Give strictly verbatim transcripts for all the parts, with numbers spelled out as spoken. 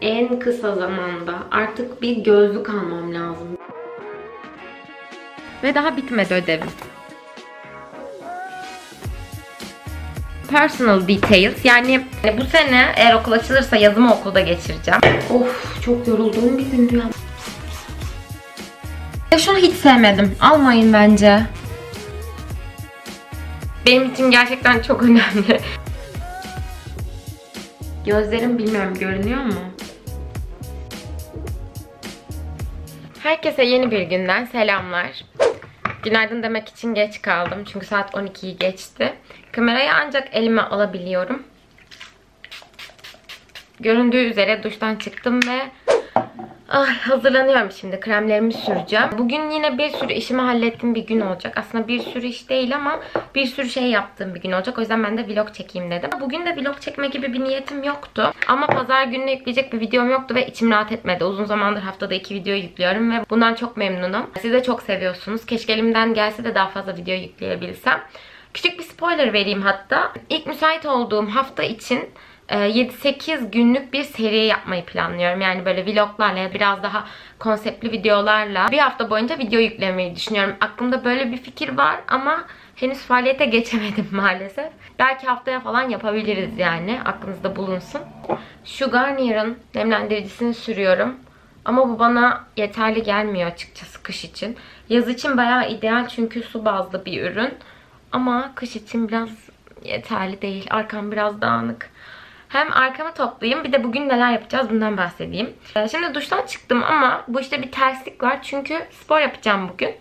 En kısa zamanda artık bir gözlük almam lazım. Ve daha bitmedi ödevim. Personal details, yani bu sene eğer okul açılırsa yazımı okulda geçireceğim. Of, çok yorulduğum bir gündü ya. Ya şunu hiç sevmedim. Almayın bence. Benim için gerçekten çok önemli. Gözlerim bilmiyorum, görünüyor mu? Herkese yeni bir günden selamlar. Günaydın demek için geç kaldım çünkü saat on ikiyi geçti. Kamerayı ancak elime alabiliyorum. Göründüğü üzere duştan çıktım ve ay, hazırlanıyorum şimdi. Kremlerimi süreceğim. Bugün yine bir sürü işimi hallettiğim bir gün olacak. Aslında bir sürü iş değil ama bir sürü şey yaptığım bir gün olacak. O yüzden ben de vlog çekeyim dedim. Bugün de vlog çekme gibi bir niyetim yoktu. Ama pazar gününe yükleyecek bir videom yoktu ve içim rahat etmedi. Uzun zamandır haftada iki video yüklüyorum ve bundan çok memnunum. Siz de çok seviyorsunuz. Keşke elimden gelse de daha fazla video yükleyebilsem. Küçük bir spoiler vereyim hatta. İlk müsait olduğum hafta için yedi sekiz günlük bir seri yapmayı planlıyorum. Yani böyle vloglarla, biraz daha konseptli videolarla bir hafta boyunca video yüklemeyi düşünüyorum. Aklımda böyle bir fikir var ama henüz faaliyete geçemedim maalesef. Belki haftaya falan yapabiliriz yani. Aklınızda bulunsun. Şu Garnier'ın nemlendiricisini sürüyorum. Ama bu bana yeterli gelmiyor açıkçası kış için. Yaz için bayağı ideal çünkü su bazlı bir ürün. Ama kış için biraz yeterli değil. Arkam biraz dağınık. Hem arkamı toplayayım, bir de bugün neler yapacağız bundan bahsedeyim. Şimdi duştan çıktım ama bu işte bir terslik var çünkü spor yapacağım bugün.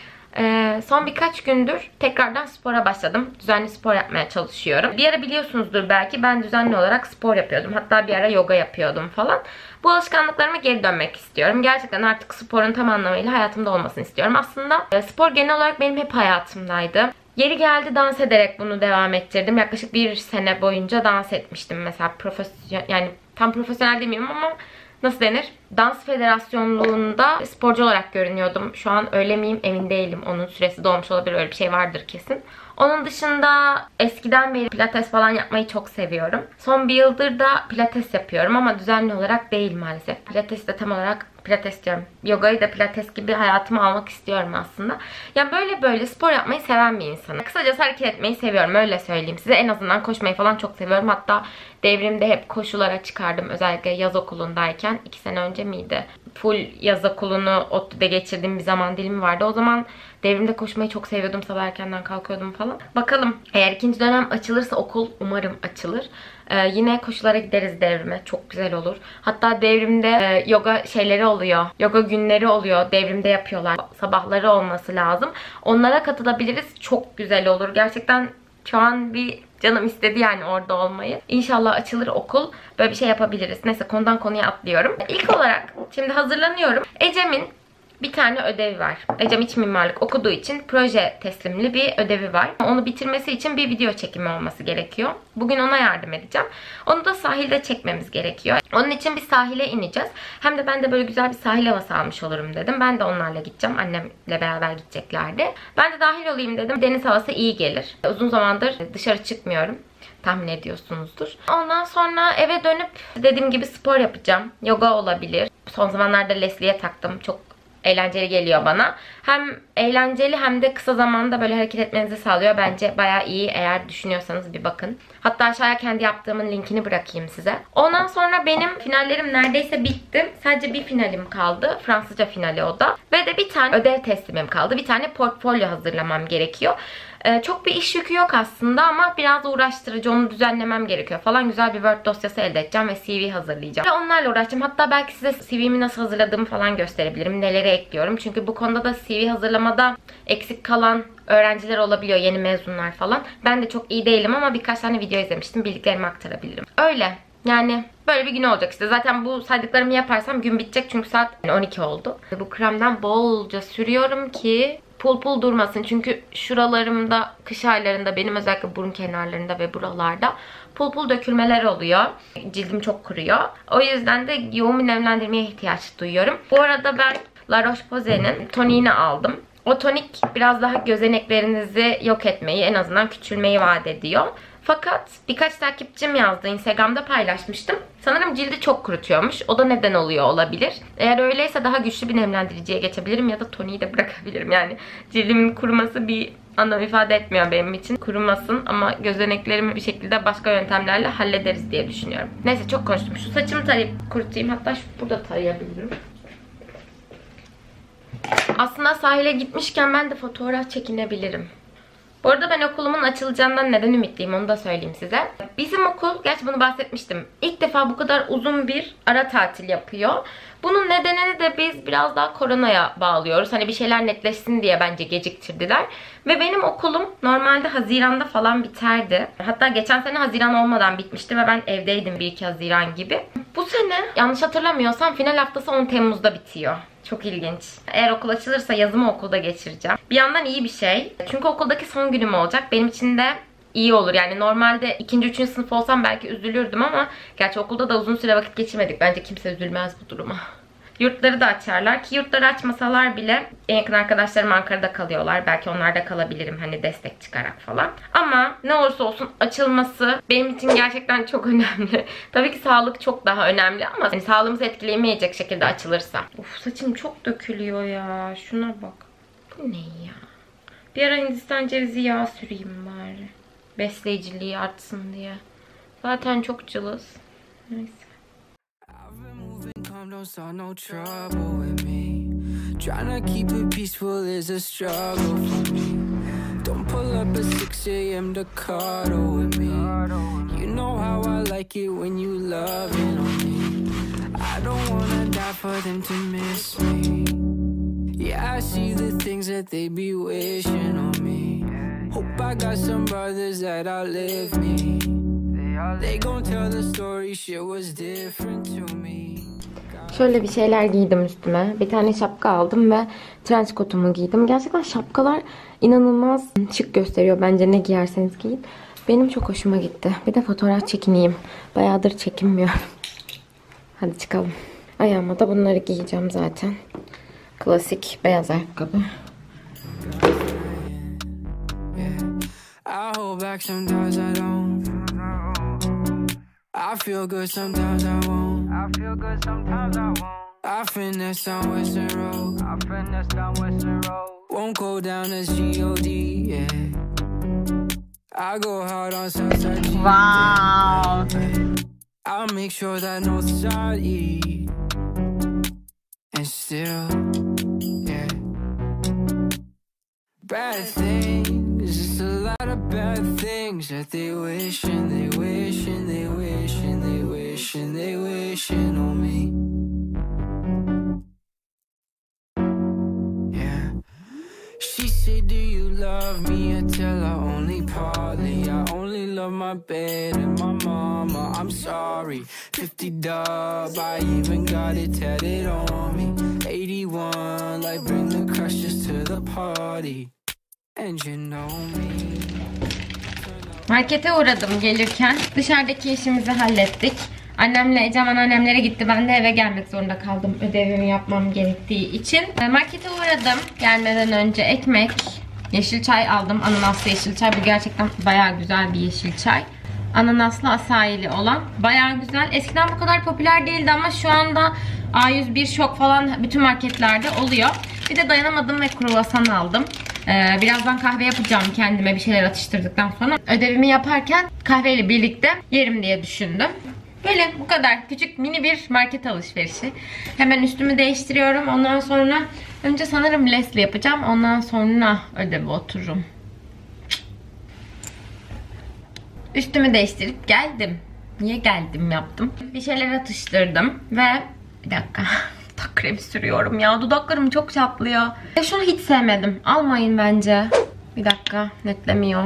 Son birkaç gündür tekrardan spora başladım. Düzenli spor yapmaya çalışıyorum. Bir ara biliyorsunuzdur belki, ben düzenli olarak spor yapıyordum. Hatta bir ara yoga yapıyordum falan. Bu alışkanlıklarıma geri dönmek istiyorum. Gerçekten artık sporun tam anlamıyla hayatımda olmasını istiyorum. Aslında spor genel olarak benim hep hayatımdaydı. Yeri geldi dans ederek bunu devam ettirdim. Yaklaşık bir sene boyunca dans etmiştim mesela, profesyonel, yani tam profesyonel demeyeyim ama nasıl denir? Dans federasyonluğunda sporcu olarak görünüyordum. Şu an öyle miyim emin değilim. Onun süresi dolmuş olabilir, öyle bir şey vardır kesin. Onun dışında eskiden beri pilates falan yapmayı çok seviyorum. Son bir yıldır da pilates yapıyorum ama düzenli olarak değil maalesef. Pilates de tam olarak pilates diyorum. Yogayı da pilates gibi hayatıma almak istiyorum aslında. Yani böyle böyle spor yapmayı seven bir insanım. Kısacası hareket etmeyi seviyorum, öyle söyleyeyim size. En azından koşmayı falan çok seviyorum. Hatta devrimde hep koşulara çıkardım. Özellikle yaz okulundayken. iki sene önce miydi? Full yaz okulunu ODTÜ'de geçirdiğim bir zaman dilimi vardı. O zaman devrimde koşmayı çok seviyordum. Sabah erkenden kalkıyordum falan. Bakalım, eğer ikinci dönem açılırsa okul, umarım açılır. Ee, yine koşulara gideriz devrime. Çok güzel olur. Hatta devrimde e, yoga şeyleri oluyor. Yoga günleri oluyor. Devrimde yapıyorlar. Sabahları olması lazım. Onlara katılabiliriz. Çok güzel olur. Gerçekten şu an bir canım istedi yani orada olmayı. İnşallah açılır okul. Böyle bir şey yapabiliriz. Neyse, konudan konuya atlıyorum. İlk olarak şimdi hazırlanıyorum. Ecem'in bir tane ödevi var. Ecem iç mimarlık okuduğu için proje teslimli bir ödevi var. Onu bitirmesi için bir video çekimi olması gerekiyor. Bugün ona yardım edeceğim. Onu da sahilde çekmemiz gerekiyor. Onun için bir sahile ineceğiz. Hem de ben de böyle güzel bir sahil havası almış olurum dedim. Ben de onlarla gideceğim. Annemle beraber gideceklerdi. Ben de dahil olayım dedim. Deniz havası iyi gelir. Uzun zamandır dışarı çıkmıyorum. Tahmin ediyorsunuzdur. Ondan sonra eve dönüp dediğim gibi spor yapacağım. Yoga olabilir. Son zamanlarda Leslie'ye taktım. Çok eğlenceli geliyor bana. Hem eğlenceli hem de kısa zamanda böyle hareket etmenizi sağlıyor. Bence bayağı iyi, eğer düşünüyorsanız bir bakın. Hatta aşağıya kendi yaptığımın linkini bırakayım size. Ondan sonra benim finallerim neredeyse bitti. Sadece bir finalim kaldı. Fransızca finali o da. Ve de bir tane ödev teslimim kaldı. Bir tane portfolyo hazırlamam gerekiyor. Ee, çok bir iş yükü yok aslında ama biraz uğraştırıcı, onu düzenlemem gerekiyor falan. Güzel bir Word dosyası elde edeceğim ve C V hazırlayacağım. Ve onlarla uğraşacağım. Hatta belki size C V'mi nasıl hazırladığımı falan gösterebilirim. Neleri ekliyorum. Çünkü bu konuda da C V hazırlamada eksik kalan öğrenciler olabiliyor. Yeni mezunlar falan. Ben de çok iyi değilim ama birkaç tane video izlemiştim. Bildiklerimi aktarabilirim. Öyle. Yani böyle bir gün olacak işte. Zaten bu saydıklarımı yaparsam gün bitecek çünkü saat on iki oldu. Bu kremden bolca sürüyorum ki pul pul durmasın. Çünkü şuralarımda kış aylarında benim özellikle burun kenarlarında ve buralarda pul pul dökülmeler oluyor. Cildim çok kuruyor. O yüzden de yoğun bir nemlendirmeye ihtiyaç duyuyorum. Bu arada ben La Roche-Posay'nin toniğini aldım. O tonik biraz daha gözeneklerinizi yok etmeyi, en azından küçülmeyi vaat ediyor. Fakat birkaç takipçim yazdı. Instagram'da paylaşmıştım. Sanırım cildi çok kurutuyormuş. O da neden oluyor olabilir. Eğer öyleyse daha güçlü bir nemlendiriciye geçebilirim ya da toniği de bırakabilirim. Yani cildimin kuruması bir anlam ifade etmiyor benim için. Kurumasın ama gözeneklerimi bir şekilde başka yöntemlerle hallederiz diye düşünüyorum. Neyse çok konuştum. Şu saçımı tarayıp kurutayım. Hatta şu burada tarayabilirim. Aslında sahile gitmişken ben de fotoğraf çekinebilirim. Bu arada ben okulumun açılacağından neden ümitliyim onu da söyleyeyim size. Bizim okul, gerçi bunu bahsetmiştim, İlk defa bu kadar uzun bir ara tatil yapıyor. Bunun nedenini de biz biraz daha koronaya bağlıyoruz. Hani bir şeyler netleşsin diye bence geciktirdiler. Ve benim okulum normalde Haziran'da falan biterdi. Hatta geçen sene Haziran olmadan bitmişti ve ben evdeydim bir iki Haziran gibi. Bu sene yanlış hatırlamıyorsam final haftası on Temmuz'da bitiyor. Çok ilginç. Eğer okul açılırsa yazımı okulda geçireceğim. Bir yandan iyi bir şey. Çünkü okuldaki son günüm olacak. Benim için de iyi olur. Yani normalde ikinci, üçüncü sınıf olsam belki üzülürdüm ama gerçi okulda da uzun süre vakit geçirmedik. Bence kimse üzülmez bu duruma. Yurtları da açarlar ki yurtları açmasalar bile en yakın arkadaşlarım Ankara'da kalıyorlar. Belki onlarda kalabilirim hani destek çıkarak falan. Ama ne olursa olsun açılması benim için gerçekten çok önemli. Tabii ki sağlık çok daha önemli ama hani sağlığımızı etkileyemeyecek şekilde açılırsa. Uf, saçım çok dökülüyor ya. Şuna bak. Bu ne ya? Bir ara Hindistan cevizi yağı süreyim bari. Besleyiciliği artsın diye. Zaten çok cılız. Neyse. Don't start no trouble with me. Trying to keep it peaceful is a struggle for me. Don't pull up at six A M to cuddle with me. You know how I like it when you loving on me. I don't wanna die for them to miss me. Yeah, I see the things that they be wishing on me. Hope I got some brothers that outlive me. They gon' tell the story, shit was different to me. Şöyle bir şeyler giydim üstüme. Bir tane şapka aldım ve trench coat'umu giydim. Gerçekten şapkalar inanılmaz şık gösteriyor bence ne giyerseniz giyin. Benim çok hoşuma gitti. Bir de fotoğraf çekineyim. Bayağıdır çekinmiyorum. Hadi çıkalım. Ayağıma da bunları giyeceğim zaten. Klasik beyaz ayakkabı. I feel good sometimes I won't. I feel good sometimes I won't. I finesse down Western Road. I finesse down Western Road. Won't go down as G O D, yeah. I go hard on Southside G. Wow. I'll make sure that North Side E. And still, yeah. Bad things, just a lot of bad things that they wish and they wish and they wish and they wish and they wishing on me. Yeah. She said, do you love me? I tell her only partly. I only love my bed and my mama. I'm sorry. fifty dub, I even got it tatted on me. eighty-one, like bring the crushes to the party. And you know me. Markete uğradım gelirken. Dışarıdaki işimizi hallettik. Annemle Ecem anneannemlere gitti. Ben de eve gelmek zorunda kaldım ödevimi yapmam gerektiği için. Markete uğradım. Gelmeden önce ekmek, yeşil çay aldım. Ananaslı yeşil çay. Bu gerçekten bayağı güzel bir yeşil çay. Ananaslı asayili olan. Bayağı güzel. Eskiden bu kadar popüler değildi ama şu anda A yüz bir şok falan bütün marketlerde oluyor. Bir de dayanamadım ve kruvasan aldım. Ee, birazdan kahve yapacağım kendime bir şeyler atıştırdıktan sonra. Ödevimi yaparken kahveyle birlikte yerim diye düşündüm. Böyle bu kadar küçük mini bir market alışverişi. Hemen üstümü değiştiriyorum. Ondan sonra önce sanırım Leslie yapacağım. Ondan sonra ödeve otururum. Üstümü değiştirip geldim. Niye geldim yaptım. Bir şeyler atıştırdım ve bir dakika. Dudak kremi sürüyorum ya. Dudaklarım çok çatlıyor. Ya şunu hiç sevmedim. Almayın bence. Bir dakika. Netlemiyor.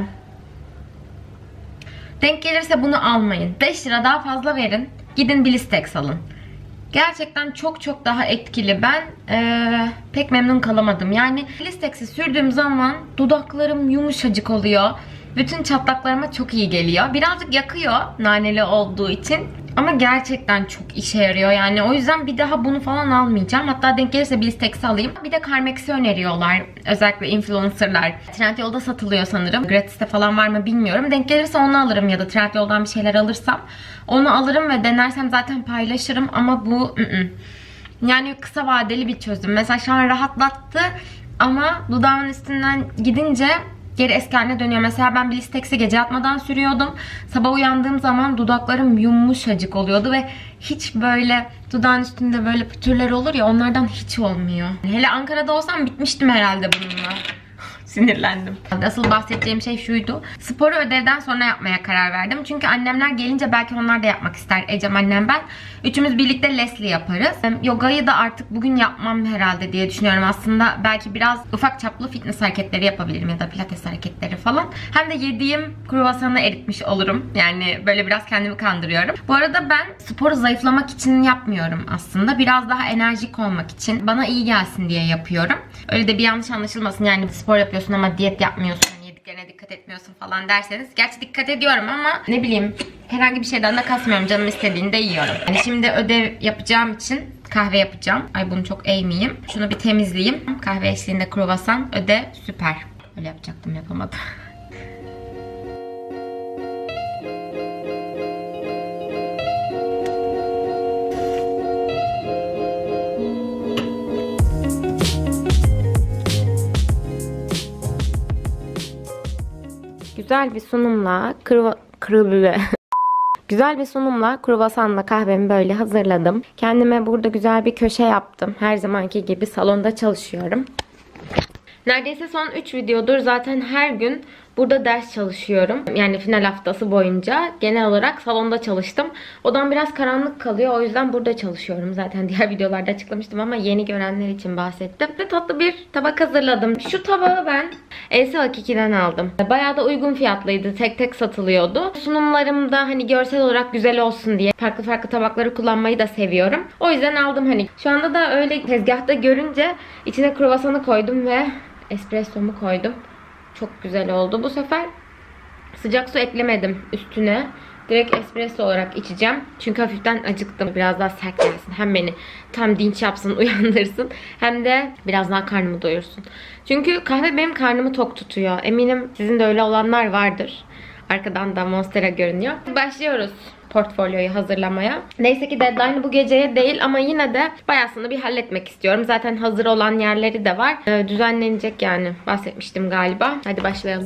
Denk gelirse bunu almayın. beş lira daha fazla verin. Gidin Blistex alın. Gerçekten çok çok daha etkili. Ben ee, pek memnun kalamadım. Yani Blistex'i sürdüğüm zaman dudaklarım yumuşacık oluyor. Bütün çatlaklarıma çok iyi geliyor. Birazcık yakıyor naneli olduğu için. Ama gerçekten çok işe yarıyor yani. O yüzden bir daha bunu falan almayacağım. Hatta denk gelirse Blistex'i alayım. Bir de Carmex'i öneriyorlar. Özellikle influencerlar. Trendyol'da satılıyor sanırım. Gratis'te falan var mı bilmiyorum. Denk gelirse onu alırım ya da Trendyol'dan bir şeyler alırsam onu alırım ve denersem zaten paylaşırım. Ama bu ı -ı. yani kısa vadeli bir çözüm. Mesela şu an rahatlattı ama dudağımın üstünden gidince geri eski haline dönüyor. Mesela ben Blistex'i gece yatmadan sürüyordum. Sabah uyandığım zaman dudaklarım yumuşacık oluyordu ve hiç böyle dudağın üstünde böyle pütürler olur ya, onlardan hiç olmuyor. Hele Ankara'da olsam bitmiştim herhalde bununla. Sinirlendim. Asıl bahsedeceğim şey şuydu. Sporu ödevden sonra yapmaya karar verdim. Çünkü annemler gelince belki onlar da yapmak ister. Ecem, annem, ben. Üçümüz birlikte Leslie yaparız. Yogayı da artık bugün yapmam herhalde diye düşünüyorum. Aslında belki biraz ufak çaplı fitness hareketleri yapabilirim ya da pilates hareketleri falan. Hem de yediğim kruvasanı eritmiş olurum. Yani böyle biraz kendimi kandırıyorum. Bu arada ben sporu zayıflamak için yapmıyorum aslında. Biraz daha enerjik olmak için, bana iyi gelsin diye yapıyorum. Öyle de bir yanlış anlaşılmasın. Yani spor yapıyorsun ama diyet yapmıyorsun, yediklerine dikkat etmiyorsun falan derseniz. Gerçi dikkat ediyorum ama ne bileyim, herhangi bir şeyden de kasmıyorum. Canım istediğini de yiyorum. Yani şimdi ödev yapacağım için kahve yapacağım. Ay bunu çok eğmeyeyim. Şunu bir temizleyeyim. Kahve eşliğinde kruvasan, ödev süper. Öyle yapacaktım, yapamadım. Güzel bir sunumla kruva... Kruva... Güzel bir sunumla kruvasanla kahvemi böyle hazırladım. Kendime burada güzel bir köşe yaptım. Her zamanki gibi salonda çalışıyorum. Neredeyse son üç videodur zaten her gün burada ders çalışıyorum. Yani final haftası boyunca genel olarak salonda çalıştım. Odam biraz karanlık kalıyor. O yüzden burada çalışıyorum. Zaten diğer videolarda açıklamıştım ama yeni görenler için bahsettim. Ve tatlı bir tabak hazırladım. Şu tabağı ben Else Hakiki'den aldım. Bayağı da uygun fiyatlıydı. Tek tek satılıyordu. Sunumlarımda hani görsel olarak güzel olsun diye farklı farklı tabakları kullanmayı da seviyorum. O yüzden aldım hani. Şu anda da öyle tezgahta görünce içine kruvasanı koydum ve espressomu koydum. Çok güzel oldu. Bu sefer sıcak su eklemedim üstüne. Direkt espresso olarak içeceğim. Çünkü hafiften acıktım. Biraz daha sert gelsin. Hem beni tam dinç yapsın, uyandırsın. Hem de biraz daha karnımı doyursun. Çünkü kahve benim karnımı tok tutuyor. Eminim sizin de öyle olanlar vardır. Arkadan da Monstera görünüyor. Başlıyoruz portfolyoyu hazırlamaya. Neyse ki deadline bu geceye değil ama yine de bayağısını bir halletmek istiyorum. Zaten hazır olan yerleri de var. Ee, düzenlenecek yani. Bahsetmiştim galiba. Hadi başlayalım.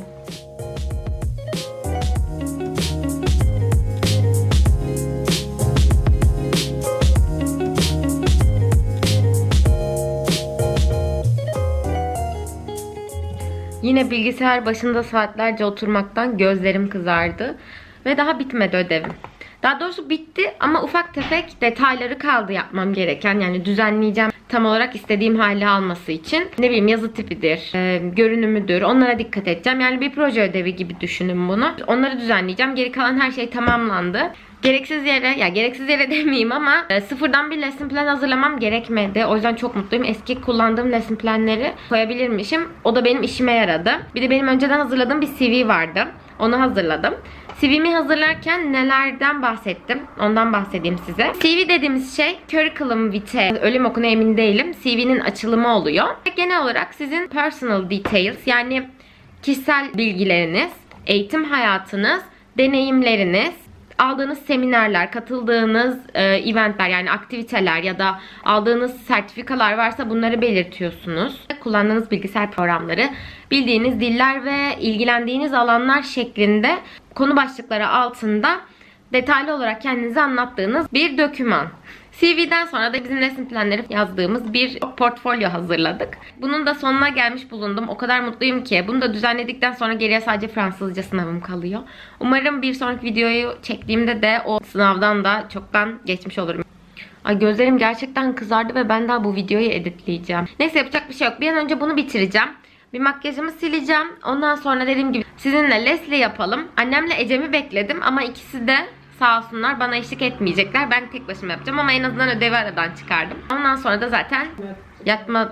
Yine bilgisayar başında saatlerce oturmaktan gözlerim kızardı. Ve daha bitmedi ödevim. Daha doğrusu bitti ama ufak tefek detayları kaldı yapmam gereken. Yani düzenleyeceğim tam olarak istediğim hali alması için. Ne bileyim, yazı tipidir, e, görünümüdür. Onlara dikkat edeceğim. Yani bir proje ödevi gibi düşünün bunu. Onları düzenleyeceğim. Geri kalan her şey tamamlandı. Gereksiz yere, ya gereksiz yere demeyeyim ama e, sıfırdan bir lesson plan hazırlamam gerekmedi. O yüzden çok mutluyum. Eski kullandığım lesson planları koyabilirmişim. O da benim işime yaradı. Bir de benim önceden hazırladığım bir C V vardı. Onu hazırladım. C V'mi hazırlarken nelerden bahsettim? Ondan bahsedeyim size. C V dediğimiz şey curriculum vitae. Ölüm okuna emin değilim. C V'nin açılımı oluyor. Genel olarak sizin personal details, yani kişisel bilgileriniz, eğitim hayatınız, deneyimleriniz, aldığınız seminerler, katıldığınız e, eventler yani aktiviteler ya da aldığınız sertifikalar varsa bunları belirtiyorsunuz. Kullandığınız bilgisayar programları, bildiğiniz diller ve ilgilendiğiniz alanlar şeklinde konu başlıkları altında detaylı olarak kendinize anlattığınız bir doküman. C V'den sonra da bizim resim planları yazdığımız bir portfolyo hazırladık. Bunun da sonuna gelmiş bulundum. O kadar mutluyum ki. Bunu da düzenledikten sonra geriye sadece Fransızca sınavım kalıyor. Umarım bir sonraki videoyu çektiğimde de o sınavdan da çoktan geçmiş olurum. Ay gözlerim gerçekten kızardı ve ben daha bu videoyu editleyeceğim. Neyse, yapacak bir şey yok. Bir an önce bunu bitireceğim. Bir makyajımı sileceğim. Ondan sonra dediğim gibi sizinle Leslie yapalım. Annemle Ecem'i bekledim ama ikisi de sağ olsunlar bana eşlik etmeyecekler. Ben tek başıma yapacağım ama en azından ödevi aradan çıkardım. Ondan sonra da zaten yatma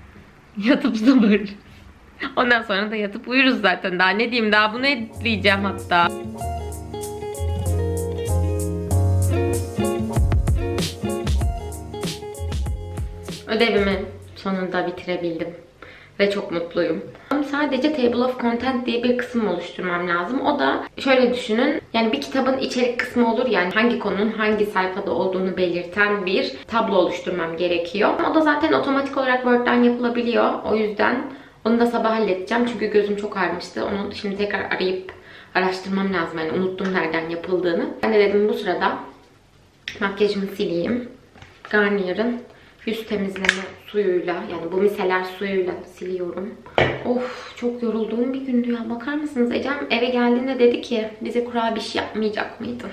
yatıp sabır. Ondan sonra da yatıp uyuruz zaten. Daha ne diyeyim, daha bunu editleyeceğim hatta. Ödevimi sonunda bitirebildim. Ve çok mutluyum. Sadece Table of Content diye bir kısım oluşturmam lazım. O da şöyle düşünün. Yani bir kitabın içerik kısmı olur. Yani hangi konunun hangi sayfada olduğunu belirten bir tablo oluşturmam gerekiyor. O da zaten otomatik olarak Word'den yapılabiliyor. O yüzden onu da sabah halledeceğim. Çünkü gözüm çok ağrımıştı. Onu şimdi tekrar arayıp araştırmam lazım. Yani unuttum nereden yapıldığını. Ben de dedim bu sırada makyajımı sileyim. Garnier'ın yüz temizleme suyuyla, yani bu miseler suyuyla siliyorum. Of, çok yorulduğum bir gündü ya. Bakar mısınız? Ecem eve geldiğinde dedi ki bize kurabiye yapmayacak mıydın?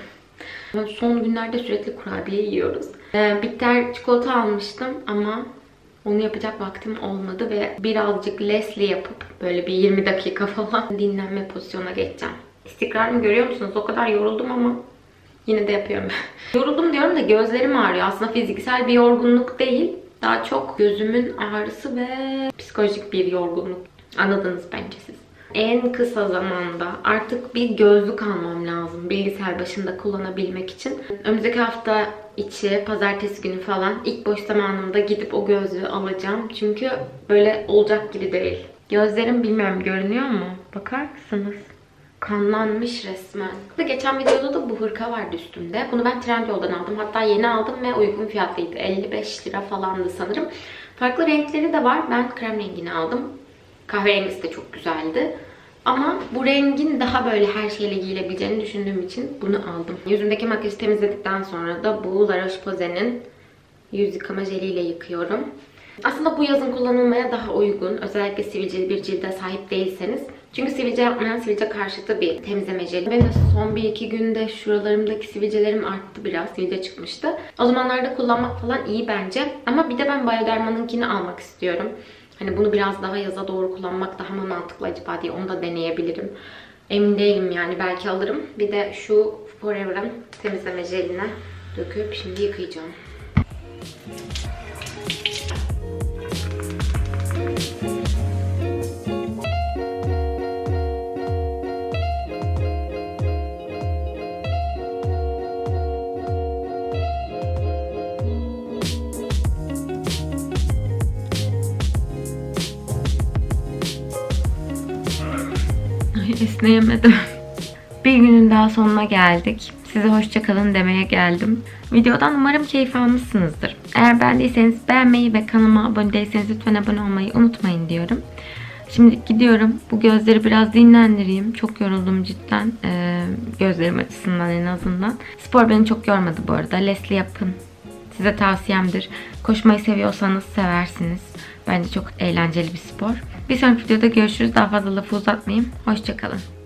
Son günlerde sürekli kurabiye yiyoruz. Ee, bitter çikolata almıştım ama onu yapacak vaktim olmadı ve birazcık Leslie yapıp böyle bir yirmi dakika falan dinlenme pozisyonuna geçeceğim. İstikrarımı görüyor musunuz? O kadar yoruldum ama yine de yapıyorum. Yoruldum diyorum da gözlerim ağrıyor. Aslında fiziksel bir yorgunluk değil. Daha çok gözümün ağrısı ve psikolojik bir yorgunluk. Anladınız bence siz. En kısa zamanda artık bir gözlük almam lazım bilgisayar başında kullanabilmek için. Önümüzdeki hafta içi, pazartesi günü falan ilk boş zamanımda gidip o gözlüğü alacağım. Çünkü böyle olacak gibi değil. Gözlerim bilmiyorum görünüyor mu? Bakar mısınız? Kanlanmış resmen. Geçen videoda da bu hırka vardı üstümde. Bunu ben Trendyol'dan aldım. Hatta yeni aldım ve uygun fiyatlıydı. elli beş lira falandı sanırım. Farklı renkleri de var. Ben krem rengini aldım. Kahverengisi de çok güzeldi. Ama bu rengin daha böyle her şeyle giyilebileceğini düşündüğüm için bunu aldım. Yüzümdeki makyajı temizledikten sonra da bu La Roche-Posay'nin yüz yıkama jeliyle yıkıyorum. Aslında bu yazın kullanılmaya daha uygun. Özellikle sivilceli bir cilde sahip değilseniz. Çünkü sivilce yapmayan sivilce karşıtı bir temizleme jeli. Benim de son bir iki günde şuralarımdaki sivilcelerim arttı biraz. Sivilce çıkmıştı. O zamanlarda kullanmak falan iyi bence. Ama bir de ben Bioderma'nınkini almak istiyorum. Hani bunu biraz daha yaza doğru kullanmak daha mı mantıklı acaba diye onu da deneyebilirim. Emin değilim yani, belki alırım. Bir de şu Forever'ın temizleme jeline döküp şimdi yıkayacağım. Esneyemedim. Bir günün daha sonuna geldik. Size hoşça kalın demeye geldim. Videodan umarım keyif almışsınızdır. Eğer beğendiyseniz beğenmeyi ve kanalıma abone değilseniz lütfen abone olmayı unutmayın diyorum. Şimdi gidiyorum. Bu gözleri biraz dinlendireyim. Çok yoruldum cidden. Ee, gözlerim açısından en azından. Spor beni çok yormadı bu arada. Leslie yapın. Size tavsiyemdir. Koşmayı seviyorsanız seversiniz. Bence çok eğlenceli bir spor. Bir sonraki videoda görüşürüz. Daha fazla lafı uzatmayayım. Hoşça kalın.